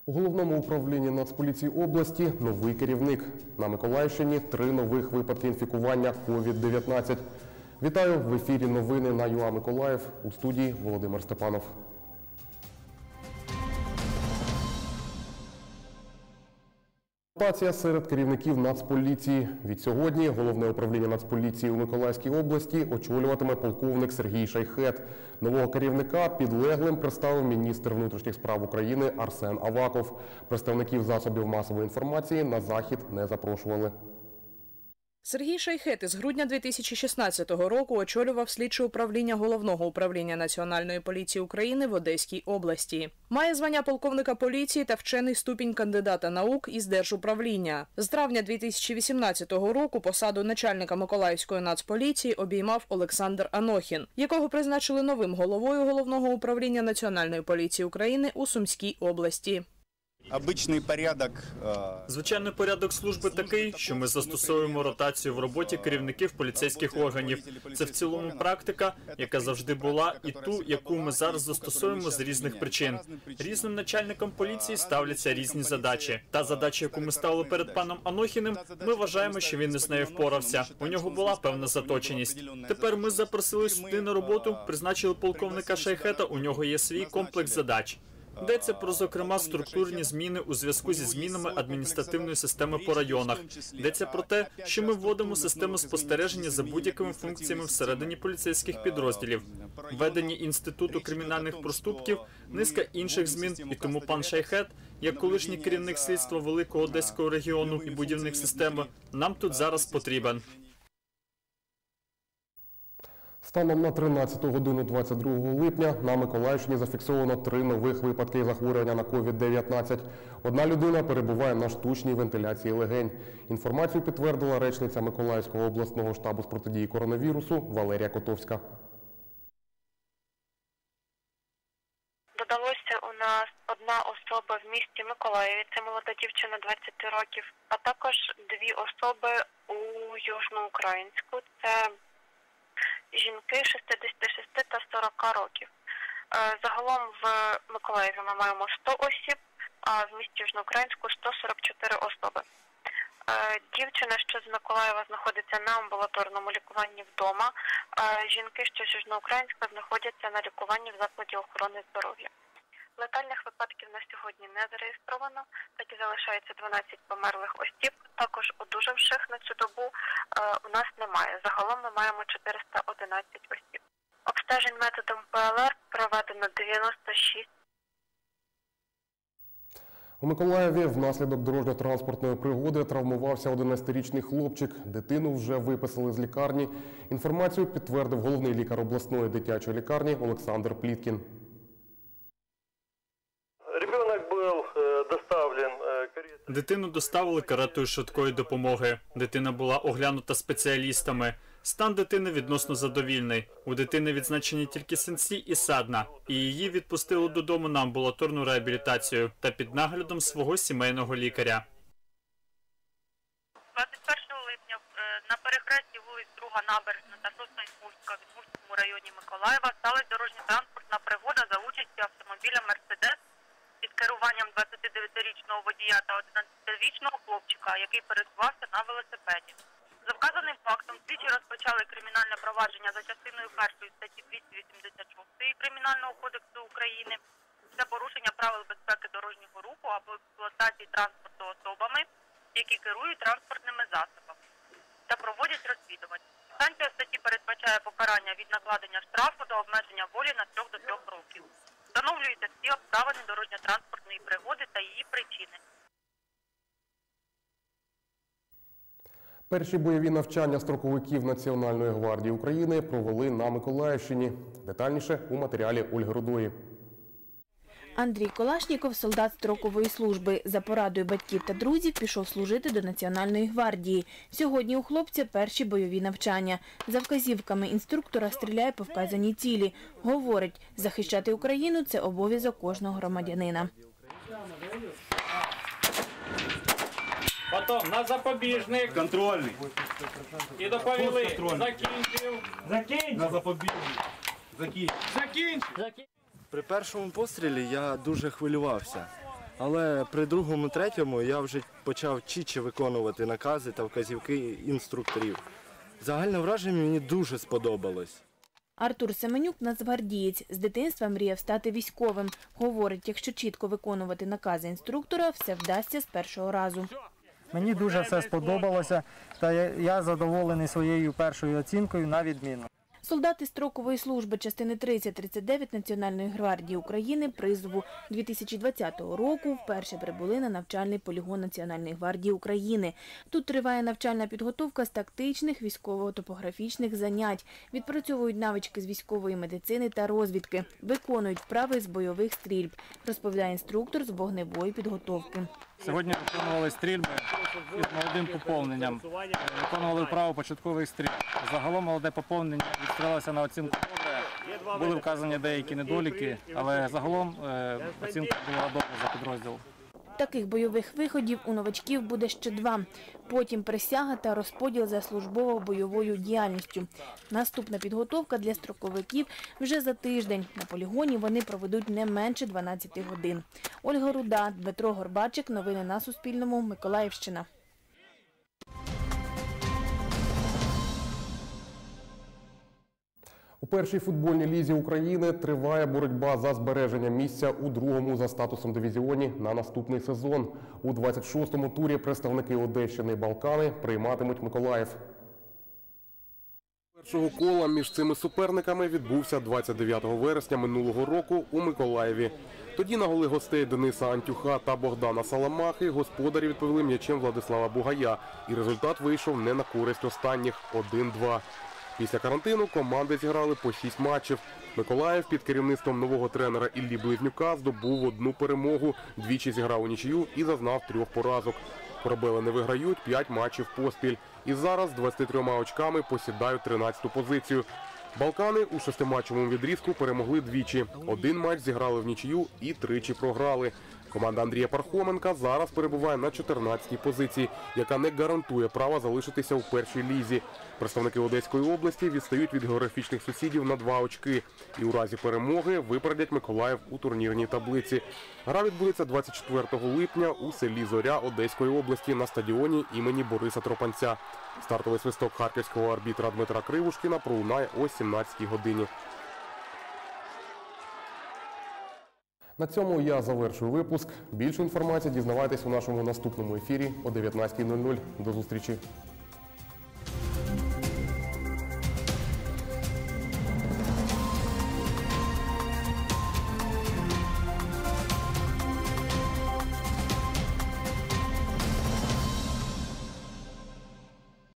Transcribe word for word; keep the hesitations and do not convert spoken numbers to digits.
У Головному управлінні Нацполіції області новий керівник. На Миколаївщині три нових випадки інфікування ковід дев'ятнадцять. Вітаю! В ефірі новини на ЮА Миколаїв. У студії Володимир Степанов. Ротація серед керівників Нацполіції. Від сьогодні Головне управління Нацполіції у Миколаївській області очолюватиме полковник Сергій Шайхет. Нового керівника підлеглим представив міністр внутрішніх справ України Арсен Аваков. Представників засобів масової інформації на захід не запрошували. Сергій Шайхет із грудня дві тисячі шістнадцятого року очолював слідче управління Головного управління Національної поліції України в Одеській області. Має звання полковника поліції та вчений ступінь кандидата наук із Держуправління. З травня дві тисячі вісімнадцятого року посаду начальника Миколаївської нацполіції обіймав Олександр Анохін, якого призначили новим головою Головного управління Національної поліції України у Сумській області. Обичний порядок. Звичайний порядок служби такий, що ми застосовуємо ротацію в роботі керівників поліцейських органів. Це в цілому практика, яка завжди була, і ту, яку ми зараз застосовуємо з різних причин. Різним начальникам поліції ставляться різні задачі. Та задача, яку ми ставили перед паном Анохіним, ми вважаємо, що він не з нею впорався. У нього була певна заточеність. Тепер ми запросили сюди на роботу, призначили полковника Шайхета, у нього є свій комплекс задач. Йдеться про, зокрема, структурні зміни у зв'язку зі змінами адміністративної системи по районах. Йдеться про те, що ми вводимо систему спостереження за будь-якими функціями всередині поліцейських підрозділів. Введення Інституту кримінальних проступків, низка інших змін, і тому пан Шайхет, як колишній керівник слідства Великого Одеського регіону і будівних систем, нам тут зараз потрібен. Станом на тринадцяту годину двадцять другого липня на Миколаївщині зафіксовано три нових випадки захворювання на ковід дев'ятнадцять. Одна людина перебуває на штучній вентиляції легень. Інформацію підтвердила речниця Миколаївського обласного штабу з протидії коронавірусу Валерія Котовська. Додалося у нас одна особа в місті Миколаєві, це молода дівчина двадцяти років, а також дві особи у Южноукраїнську, це жінки шістдесят шість та сорок років. Загалом в Миколаєві ми маємо сто осіб, а в місті Южноукраїнську сто сорок чотири особи. Дівчина, що з Миколаєва, знаходиться на амбулаторному лікуванні вдома, а жінки, що з Южноукраїнська, знаходяться на лікуванні в закладі охорони здоров'я. Летальних випадків на сьогодні не зареєстровано, так і залишається дванадцять померлих осіб. Також одужавших на цю добу е, у нас немає. Загалом ми маємо чотириста одинадцять осіб. Обстежень методом ПЛР проведено дев'яносто шість. У Миколаєві внаслідок дорожньо-транспортної пригоди травмувався одинадцятирічний хлопчик. Дитину вже виписали з лікарні. Інформацію підтвердив головний лікар обласної дитячої лікарні Олександр Пліткін. Дитину доставили каретою швидкої допомоги. Дитина була оглянута спеціалістами. Стан дитини відносно задовільний. У дитини відзначені тільки синці і садна. І її відпустили додому на амбулаторну реабілітацію та під наглядом свого сімейного лікаря. двадцять першого липня на перехресті вулиць Друга Набережна та Сосна-Ізмурська в Ізмурському районі Миколаєва сталася дорожньо-транспортна пригода за участю автомобіля «Мерседес» під керуванням двадцятидев'ятирічного водія та одинадцятирічного хлопчика, який пересувався на велосипеді. За вказаним фактом слідчі розпочали кримінальне провадження за частиною першої статті двісті вісімдесят шість Кримінального кодексу України за порушення правил безпеки дорожнього руху або експлуатації транспорту особами, які керують транспортними засобами, та проводять розслідування. Санкція статті передбачає покарання від накладення штрафу до обмеження волі на трьох до трьох років. Встановлюються всі обставини дорожньо-транспортної пригоди та її причини. Перші бойові навчання строковиків Національної гвардії України провели на Миколаївщині. Детальніше у матеріалі Ольги Рудої. Андрій Колашніков – солдат строкової служби. За порадою батьків та друзів пішов служити до Національної гвардії. Сьогодні у хлопця перші бойові навчання. За вказівками інструктора стріляє по вказаній цілі. Говорить, захищати Україну – це обов'язок кожного громадянина. Потім на запобіжник. Контрольний. І доповіли. Закінчив. Закінчив. На запобіжник. Закінчив. Закінчив. При першому пострілі я дуже хвилювався. Але при другому, третьому я вже почав чітче виконувати накази та вказівки інструкторів. Загальне враження мені дуже сподобалось. Артур Семенюк – нацгвардієць. З дитинства мріяв стати військовим. Говорить, якщо чітко виконувати накази інструктора, все вдасться з першого разу. Мені дуже все сподобалося, та я задоволений своєю першою оцінкою на відмінно. Солдати строкової служби частини тридцять тридцять дев'ять Національної гвардії України призову дві тисячі двадцятого року вперше прибули на навчальний полігон Національної гвардії України. Тут триває навчальна підготовка з тактичних, військово-топографічних занять, відпрацьовують навички з військової медицини та розвідки, виконують вправи з бойових стрільб, розповідає інструктор з вогневої підготовки. Сьогодні виконували стрільби із молодим поповненням, виконували вправу початкових стрільб. Загалом молоде поповнення відстрілилося на оцінку добре, були вказані деякі недоліки, але загалом оцінка була добра за підрозділ. Таких бойових виходів у новачків буде ще два. Потім присяга та розподіл за службово-бойовою діяльністю. Наступна підготовка для строковиків вже за тиждень. На полігоні вони проведуть не менше дванадцяти годин. Ольга Руда, Дмитро Горбачик. Новини на Суспільному. Миколаївщина. У першій футбольній лізі України триває боротьба за збереження місця у другому за статусом дивізіоні на наступний сезон. У двадцять шостому турі представники Одещини і Балкани прийматимуть Миколаїв. Першого кола між цими суперниками відбувся двадцять дев'ятого вересня минулого року у Миколаєві. Тоді на голи гостей Дениса Антюха та Богдана Саламахи господарі відповіли м'ячем Владислава Бугая. І результат вийшов не на користь останніх – один-два. Після карантину команди зіграли по шість матчів. Миколаїв під керівництвом нового тренера Іллі Близнюка здобув одну перемогу, двічі зіграв у нічию і зазнав трьох поразок. Корабели не виграють п'ять матчів поспіль. І зараз з двадцятьма трьома очками посідають тринадцяту позицію. Балкани у шестиматчевому відрізку перемогли двічі. Один матч зіграли в нічию і тричі програли. Команда Андрія Пархоменка зараз перебуває на чотирнадцятій позиції, яка не гарантує права залишитися у першій лізі. Представники Одеської області відстають від географічних сусідів на два очки. І у разі перемоги випередять Миколаїв у турнірній таблиці. Гра відбудеться двадцять четвертого липня у селі Зоря Одеської області на стадіоні імені Бориса Тропанця. Стартовий свисток харківського арбітра Дмитра Кривушкіна пролунає о сімнадцятій годині. На цьому я завершую випуск. Більше інформації дізнавайтесь у нашому наступному ефірі о дев'ятнадцятій нуль нуль. До зустрічі!